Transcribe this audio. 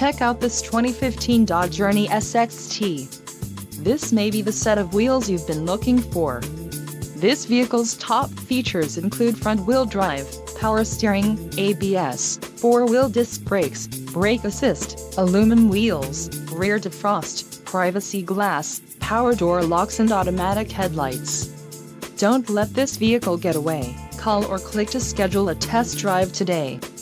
Check out this 2015 Dodge Journey SXT. This may be the set of wheels you've been looking for. This vehicle's top features include front-wheel drive, power steering, ABS, 4-wheel disc brakes, brake assist, aluminum wheels, rear defrost, privacy glass, power door locks and automatic headlights. Don't let this vehicle get away. Call or click to schedule a test drive today.